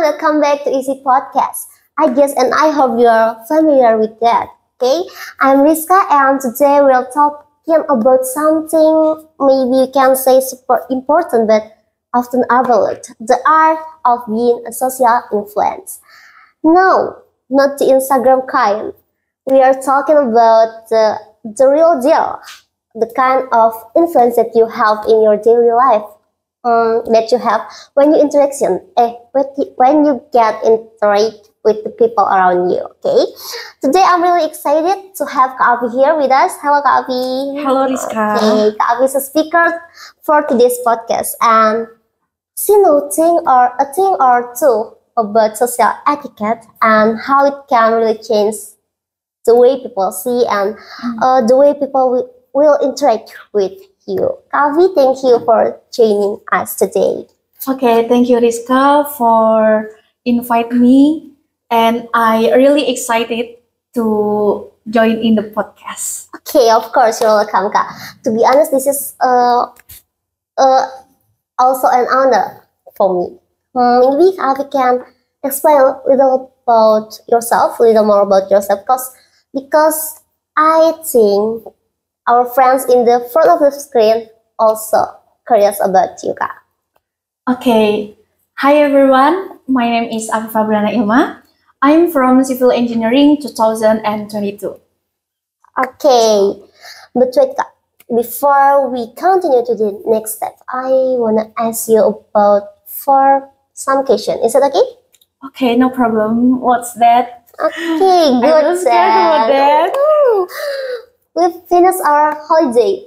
welcome back to Easy Podcast. I guess and I hope you're familiar with that. Okay, I'm Rizka and today we're talking about something maybe you can say super important but often overlooked: the art of being a social influence. No, not the Instagram kind. We are talking about the real deal, the kind of influence that you have in your daily life, that you have when you when you get interact with the people around you. Okay, today I'm really excited to have Kak Avi here with us. Hello, Kak Avi. Hello, Rizka. Okay, Kak Avi is a speaker for today's podcast, and she knows a thing or two about social etiquette and how it can really change the way people see and the way people will interact with you. Kavi, thank you for joining us today. Okay, thank you, Rizka, for invite me, and I really excited to join in the podcast. Okay, of course, you're welcome, Kak. To be honest, this is also an honor for me. Maybe Kavi can explain a little about yourself, a little more about yourself, because I think our friends in the front of the screen also curious about you, Kak. Okay, hi everyone. My name is Afifa Brana Ilma. I'm from Civil Engineering 2022. Okay, but wait, Kak. Before we continue to the next step, I wanna ask you about for some question. Is it okay? Okay, no problem. What's that? Okay, good. I'm scared about that. We've finished our holiday.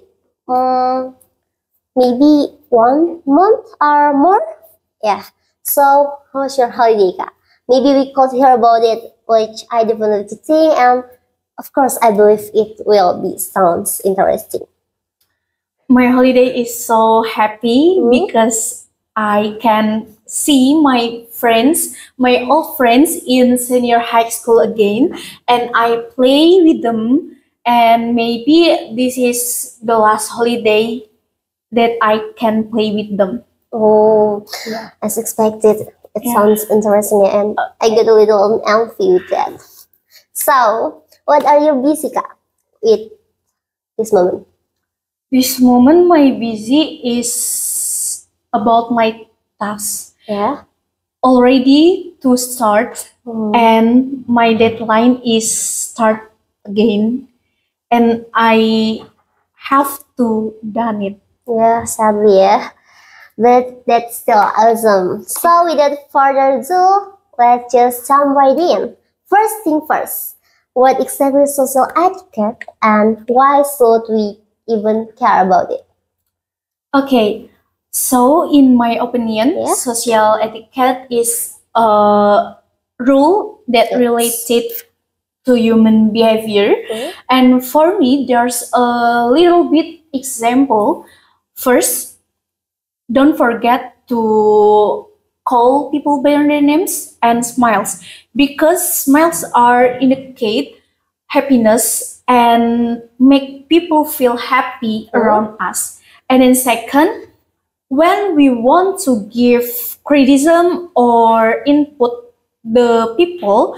Maybe 1 month or more. Yeah. So, how's your holiday, Kak? Maybe we could hear about it, which I definitely think, and of course, I believe it will be sounds interesting. My holiday is so happy because I can see my friends, my old friends in senior high school again, and I play with them. And maybe this is the last holiday that I can play with them. Oh, Yeah. as expected. It Yeah. sounds interesting, and I get a little envy with that. So, what are you busy, Kak, with this moment? This moment, my busy is about my task Yeah. already to start, Hmm. and my deadline is start again, and I have to done it. Yeah, sadly, yeah. But that's still awesome. So, without further ado, let's just jump right in. First thing first, what exactly is social etiquette and why should we even care about it? Okay, so in my opinion, Yeah. social etiquette is a rule that Yes. related to human behavior. Okay. And for me, there's a little bit example. First, don't forget to call people by their names and smiles, because smiles are indicate happiness and make people feel happy around us. And then second, when we want to give criticism or input the people,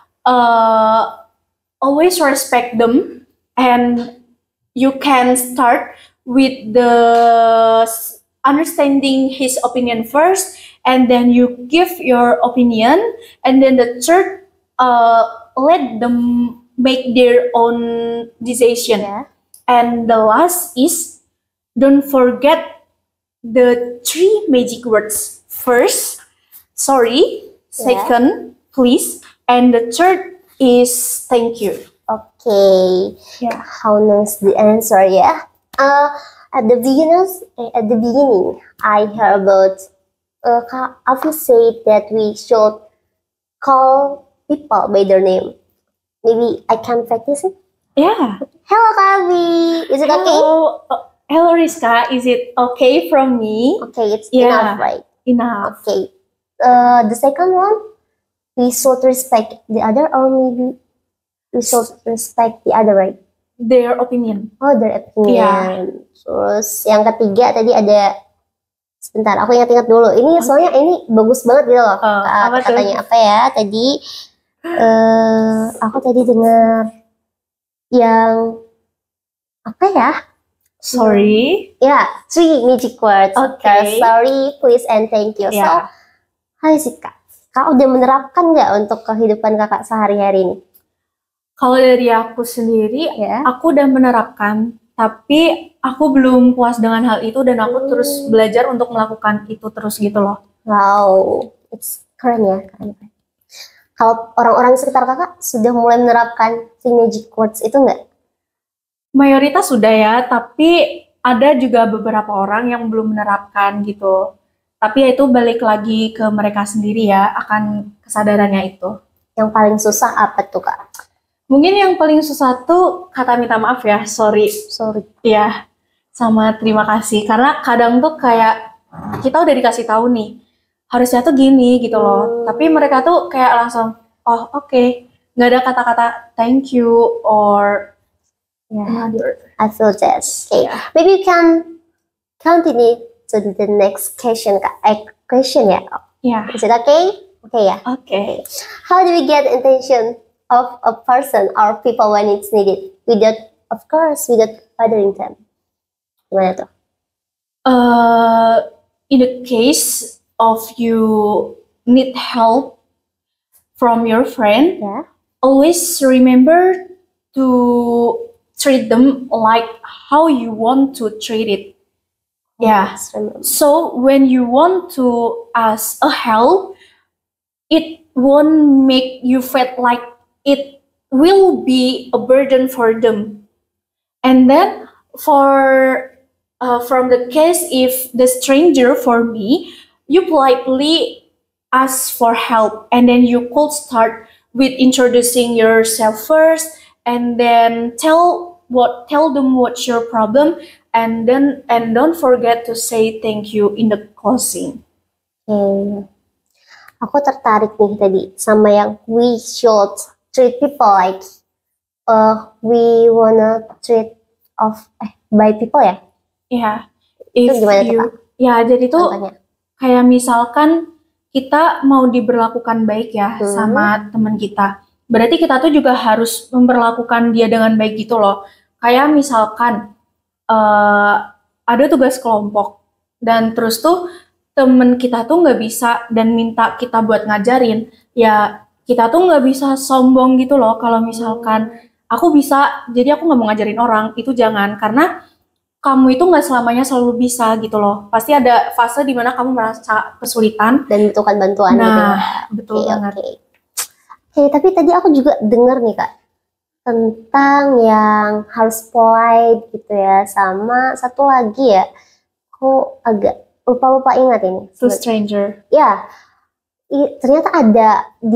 uh, always respect them, and you can start with the understanding his opinion first, and then you give your opinion, and then the third, let them make their own decision. Yeah. And the last is, don't forget the three magic words: first, sorry; second, please; and the third is thank you. Okay. Yeah. How nice the answer, yeah. At the beginning, I heard about Avi said that we should call people by their name. Maybe I can practice it. Yeah. Hello, Kavi. Is it okay? Hello, hello, Rizka. Is it okay from me? Okay, it's Yeah. enough, right? Enough. Okay. The second one, we should respect the other, or maybe we should respect the other, right? Their opinion. Oh, their opinion. Yeah. Terus yang ketiga tadi ada Sebentar, aku ingat-ingat dulu. Ini soalnya ini bagus banget gitu loh. apa tuh? Katanya apa ya? Tadi aku tadi dengar yang apa ya? Sorry. Ya, 3 magic words. Okay. Sorry, please, and thank you. So, Ya. hai sih Kak. Kak udah menerapkan nggak untuk kehidupan Kakak sehari-hari ini? Kalau dari aku sendiri, Ya. aku udah menerapkan, tapi aku belum puas dengan hal itu dan aku terus belajar untuk melakukan itu terus gitu loh. Wow, it's keren ya, keren. Kalau orang-orang sekitar Kakak sudah mulai menerapkan 3 magic words itu nggak? Mayoritas sudah ya, tapi ada juga beberapa orang yang belum menerapkan gitu. Tapi ya itu balik lagi ke mereka sendiri ya, akan kesadarannya itu. Yang paling susah apa tuh Kak? Mungkin yang paling susah tuh kata minta maaf ya, sorry. Sorry. Ya, sama terima kasih. Karena kadang tuh kayak kita udah dikasih tahu nih, harusnya tuh gini gitu loh. Tapi mereka tuh kayak langsung, oh oke. Nggak ada kata-kata thank you or Yeah, I feel that. Okay, Yeah. maybe you can continue to the next question Kak. Question ya? Ya, Is it okay? Okay ya. oke. How do we get attention of a person or people when it's needed? Without, of course, without bothering them. Gimana tuh? In the case of you need help from your friend, Ya. always remember to treat them like how you want to treat it. Yeah. Just remember. So when you want to ask a help, it won't make you feel like it will be a burden for them. And then from the case if the stranger for me, you politely ask for help and then you could start with introducing yourself first and then tell them what's your problem and don't forget to say thank you in the closing. Okay. Aku tertarik nih tadi sama yang we should treat people like we wanna treat by people ya. Ya, Itu gimana tuh, Kak? ya jadi tuh Contohnya. kayak misalkan kita mau diberlakukan baik ya sama teman kita. Berarti kita tuh juga harus memperlakukan dia dengan baik gitu loh. Kayak misalkan ada tugas kelompok dan terus tuh temen kita tuh nggak bisa dan minta kita buat ngajarin. Ya kita tuh nggak bisa sombong gitu loh. Kalau misalkan aku bisa, jadi aku nggak mau ngajarin orang, itu jangan. Karena kamu itu nggak selamanya selalu bisa gitu loh. Pasti ada fase di mana kamu merasa kesulitan Dan membutuhkan bantuan gitu ya. Betul banget. Oke, tapi tadi aku juga dengar nih Kak tentang yang harus polite gitu ya, sama satu lagi ya, aku agak lupa ingat ini. To stranger. Ya, ternyata ada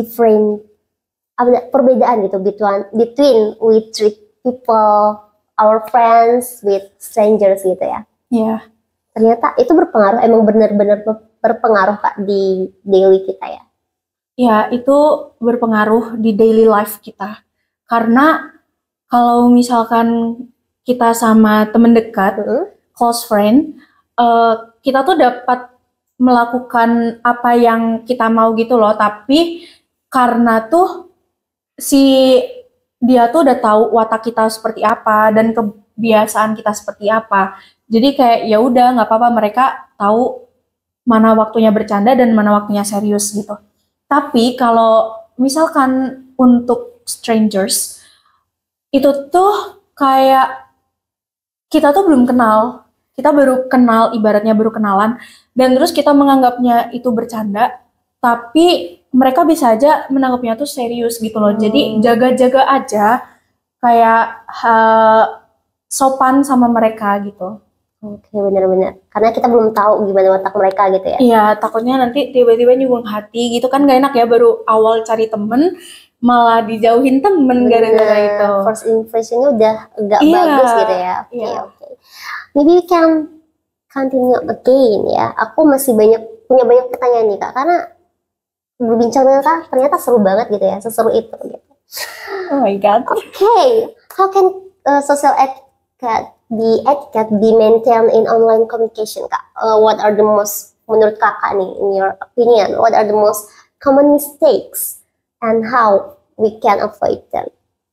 perbedaan gitu between we treat people, our friends with strangers gitu ya. Iya. Ternyata itu berpengaruh, emang benar-benar berpengaruh Kak di daily kita ya. Ya, itu berpengaruh di daily life kita. Karena kalau misalkan kita sama teman dekat, close friend, kita tuh dapat melakukan apa yang kita mau gitu loh. Tapi karena tuh dia tuh udah tahu watak kita seperti apa dan kebiasaan kita seperti apa. Jadi kayak ya udah nggak apa-apa, mereka tahu mana waktunya bercanda dan mana waktunya serius gitu. Tapi kalau misalkan untuk strangers, itu tuh kayak kita tuh belum kenal, kita baru kenal, ibaratnya baru kenalan, dan terus kita menganggapnya itu bercanda, tapi mereka bisa aja menanggapnya tuh serius gitu loh. Jadi jaga-jaga aja, kayak sopan sama mereka gitu. Oke, benar-benar. Karena kita belum tahu gimana watak mereka gitu ya. Iya, takutnya nanti tiba-tiba nyinggung hati gitu kan gak enak ya, baru awal cari temen malah dijauhin temen gara-gara itu. First impressionnya udah agak bagus gitu ya. Oke. Maybe we can continue again ya. Aku masih punya banyak pertanyaan nih Kak, karena berbincang dengan Kak ternyata seru banget gitu ya, seseru itu gitu. Oh my god. Okay, how can social etiquette the etiquette be maintained in online communication, Kak? What are the most, menurut Kakak nih, in your opinion, what are the most common mistakes and how we can avoid them?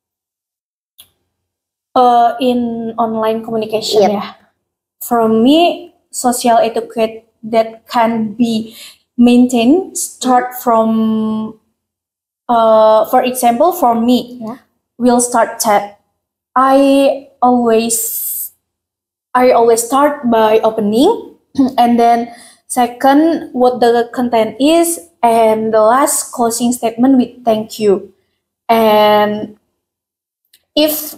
In online communication, Yep. ya. From me, social etiquette that can be maintained start from, for example, for me, Yeah. we'll start chat. I always start by opening, and then second, what the content is, and the last closing statement with thank you. And if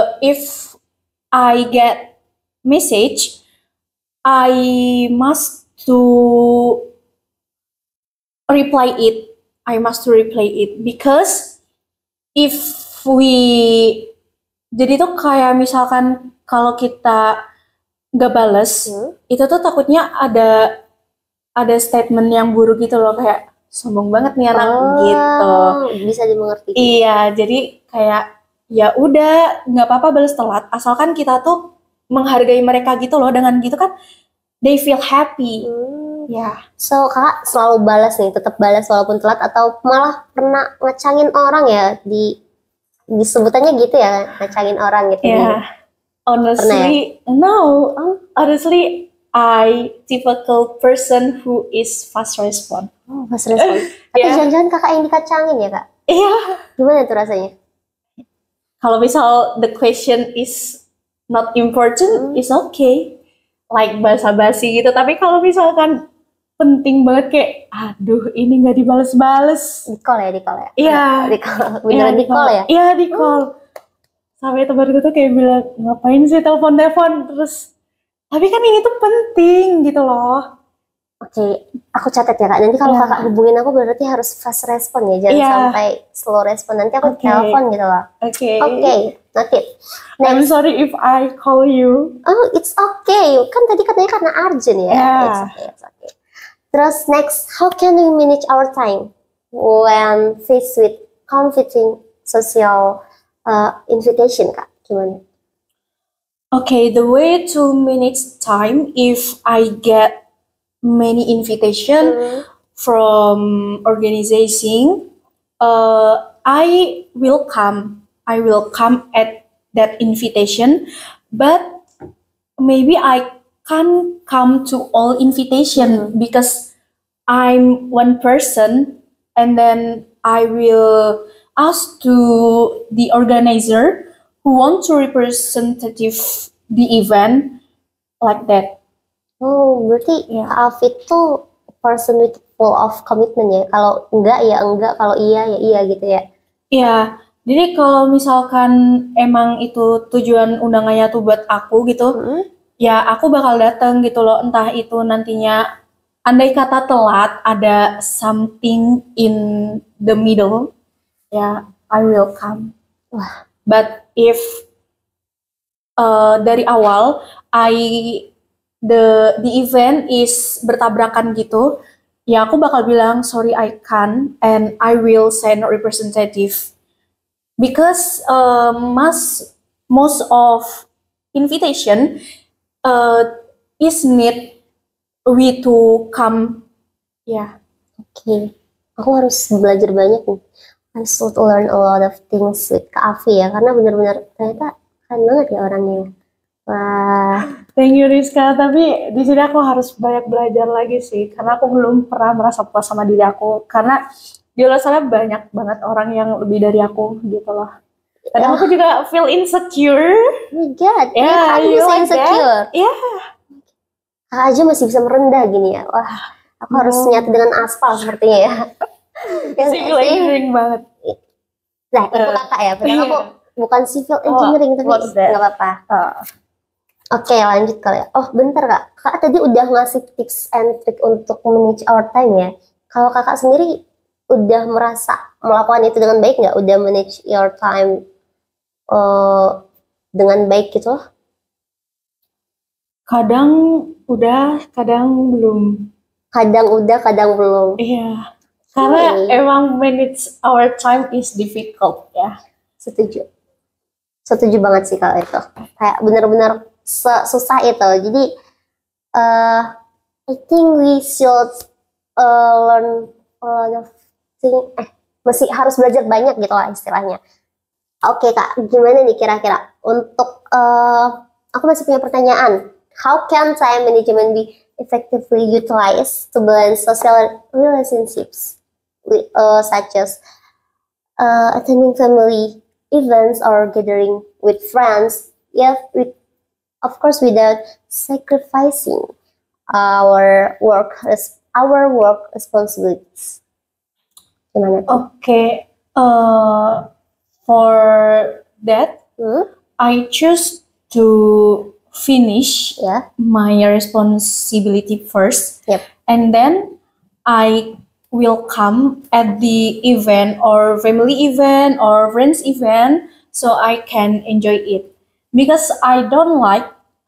I get message, I must to reply it. I must to reply it because if we, jadi tuh kayak misalkan kalau kita nggak bales, itu tuh takutnya ada statement yang buruk gitu loh, kayak sombong banget nih anak gitu. Bisa dimengerti. Iya, jadi kayak ya udah nggak apa-apa balas telat, asalkan kita tuh menghargai mereka gitu loh, dengan gitu kan they feel happy. Ya. So Kakak selalu balas nih, tetap balas walaupun telat, atau malah pernah ngecangin orang ya, disebutannya gitu ya, ngecangin orang gitu. Yeah. Honestly, no. Honestly, I typical person who is fast respond. Oh, fast respond. Tapi jangan-jangan Kakak yang dikacangin ya, Kak? Iya. Gimana tuh rasanya? Kalau misal the question is not important, it's okay. Like basa-basi gitu. Tapi kalau misalkan penting banget, kayak aduh ini nggak dibales-bales. Di call ya? Iya. Di call. Beneran di call ya? Iya, di call. Sampai temanku tuh kayak bilang, ngapain sih telepon-telepon terus. Tapi kan ini tuh penting gitu loh. Oke, aku catat ya, Kak. Nanti kalau Kakak hubungin aku berarti harus fast respon ya, jangan sampai slow respon. Nanti aku telepon gitu loh. Oke, noted. I'm sorry if I call you. Oh, it's okay. Kan tadi katanya karena urgent ya. It's okay. Terus next, how can we manage our time when faced with conflicting social invitation, Kak? Gimana? Okay, the way to manage time, if I get many invitation from organizing, I will come at that invitation, but maybe I can't come to all invitation because I'm one person, and then I will ask to the organizer who want to representative the event, like that. Oh, berarti Alfie tuh person with full of commitment ya. Kalau enggak ya enggak, kalau iya ya iya gitu ya. Iya, jadi kalau misalkan emang itu tujuan undangannya tuh buat aku gitu, ya aku bakal datang gitu loh. Entah itu nantinya, andai kata telat, ada something in the middle, ya I will come. Wah. But if dari awal the event is bertabrakan gitu, ya aku bakal bilang sorry I can't, and I will send a representative because most of invitation is need we to come. Oke. Aku harus belajar banyak nih. I should learn a lot of things with Kak Afi ya, karena benar-benar ternyata keren banget ya orangnya. Wah. Thank you Rizka, tapi di sini aku harus banyak belajar lagi sih, karena aku belum pernah merasa puas sama diri aku, karena di luar sana banyak banget orang yang lebih dari aku gitu loh. Dan aku juga feel insecure. Oh my god, aku bisa insecure. Kakak aja masih bisa merendah gini ya. Wah, aku harus nyatu dengan aspal sepertinya ya. Civil engineering banget. Nah, itu kakak ya, padahal aku bukan civil engineering, tapi nggak apa-apa. Oke, lanjut kali ya. Oh, bentar Kak. Kakak tadi udah ngasih tips and trick untuk manage our time ya. Kalau kakak sendiri udah merasa melakukan itu dengan baik nggak? Udah manage your time dengan baik gitu? Kadang udah, kadang belum. Kadang udah, kadang belum. Iya. Karena emang manage our time is difficult ya. Setuju banget sih kalau itu. Kayak benar-benar susah itu. Jadi I think we should learn a lot of thing. Masih harus belajar banyak gitu lah istilahnya. Oke Kak, gimana nih kira-kira untuk aku masih punya pertanyaan. How can time management be effectively utilized to balance social relationships such as attending family events or gathering with friends, yet of course without sacrificing our work responsibilities. Gimana? Okay, for that, I choose to finish my responsibility first, and then I will come at the event or family event or friends event so I can enjoy it. Because I don't like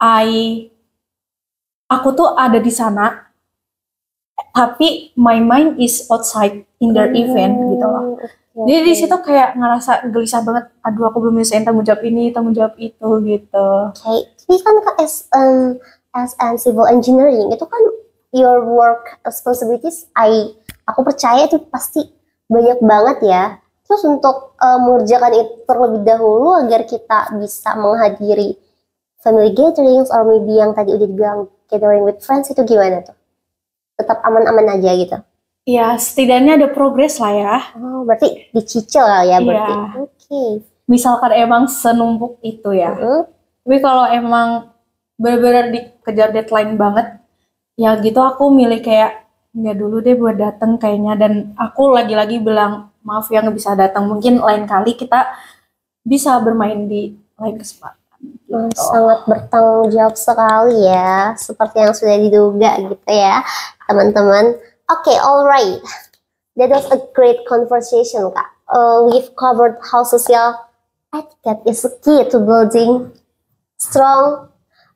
aku tuh ada di sana tapi my mind is outside in their event gitu loh. Jadi di situ kayak ngerasa gelisah banget. Aduh, aku belum nyelesain tanggung jawab ini, tanggung jawab itu gitu. Okay, tapi kan as civil engineering itu kan your work responsibilities, aku percaya itu pasti banyak banget ya. Terus untuk mengerjakan itu terlebih dahulu agar kita bisa menghadiri family gatherings or maybe yang tadi udah dibilang gathering with friends, itu gimana tuh? Tetap aman-aman aja gitu? Ya, setidaknya ada progres lah ya. Oh, berarti dicicil ya berarti? Oke. Misalkan emang senumpuk itu ya. Tapi kalau emang benar-benar dikejar deadline banget, ya gitu aku milih kayak nggak dulu deh buat datang kayaknya. Dan aku lagi-lagi bilang maaf ya nggak bisa datang. Mungkin lain kali kita bisa bermain di lain kesempatan. Gitu. Sangat bertanggung jawab sekali ya, seperti yang sudah diduga gitu ya teman-teman. Okay, alright. That was a great conversation, Kak. We've covered how social etiquette is key to building strong,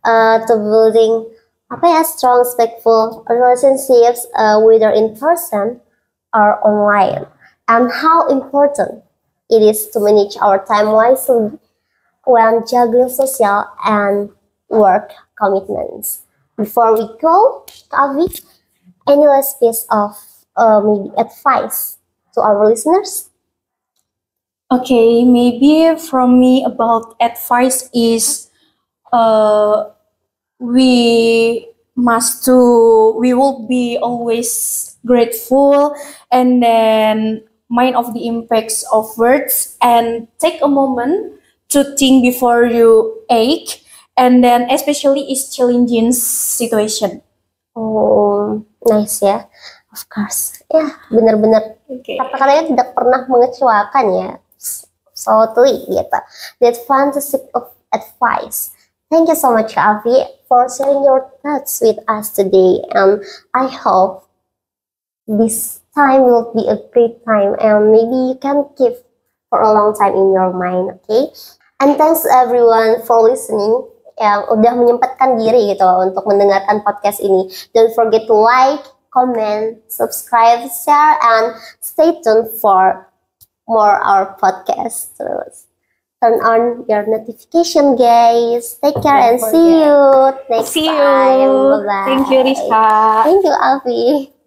strong, respectful relationships, whether in person or online, and how important it is to manage our time wisely when juggling social and work commitments. Before we go, Avi, any last piece of maybe advice to our listeners? Okay, maybe from me about advice is we will be always grateful and then mind of the impacts of words and take a moment to think before you act, and then especially is challenging situation. Oh, nice ya. Of course. Ya, benar-benar kata-katanya tidak pernah mengecewakan ya. Totally gitu. That fantastic of advice. Thank you so much, Avi, for sharing your thoughts with us today. And I hope this time will be a great time and maybe you can keep for a long time in your mind, okay? And thanks everyone for listening yang udah menyempatkan diri gitu untuk mendengarkan podcast ini. Don't forget to like, comment, subscribe, share, and stay tuned for more our podcast. Terus turn on your notification, guys. Take care and see you next time. Bye-bye. Thank you, Rizka. Thank you, Alfie.